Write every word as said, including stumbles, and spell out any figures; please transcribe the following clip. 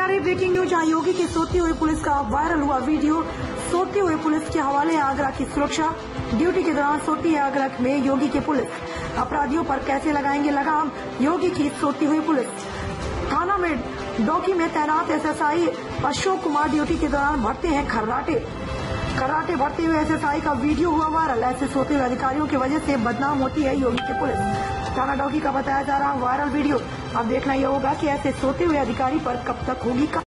रही breaking news, जहां योगी की सोती हुई पुलिस का वायरल हुआ वीडियो। सोती हुई पुलिस के हवाले आगरा की सुरक्षा। ड्यूटी के दौरान सोती है आगरा में योगी की पुलिस। अपराधियों पर कैसे लगाएंगे लगाम, योगी की सोती हुई पुलिस। थाना में डोकी में तैनात एसएसआई अशोक कुमार ड्यूटी के दौरान भरते हैं खर्राटे। खर्राटे भरते हुए एसएसआई का वीडियो हुआ वायरल। ऐसे सोते हुए अधिकारियों की वजह से बदनाम होती है योगी की पुलिस। थाना डोकी का बताया जा रहा वायरल वीडियो। अब देखना यह होगा कि ऐसे सोते हुए अधिकारी पर कब तक होगी